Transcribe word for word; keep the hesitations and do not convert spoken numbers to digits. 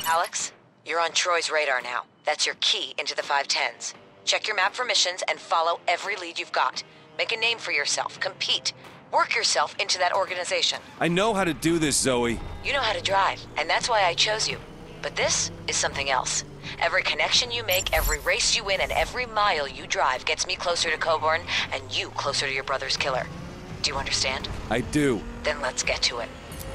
Alex, you're on Troy's radar now. That's your key into the five tens. Check your map for missions and follow every lead you've got. Make a name for yourself, compete. Work yourself into that organization. I know how to do this, Zoe. You know how to drive, and that's why I chose you. But this is something else. Every connection you make, every race you win, and every mile you drive gets me closer to Coburn and you closer to your brother's killer. Do you understand? I do. Then let's get to it.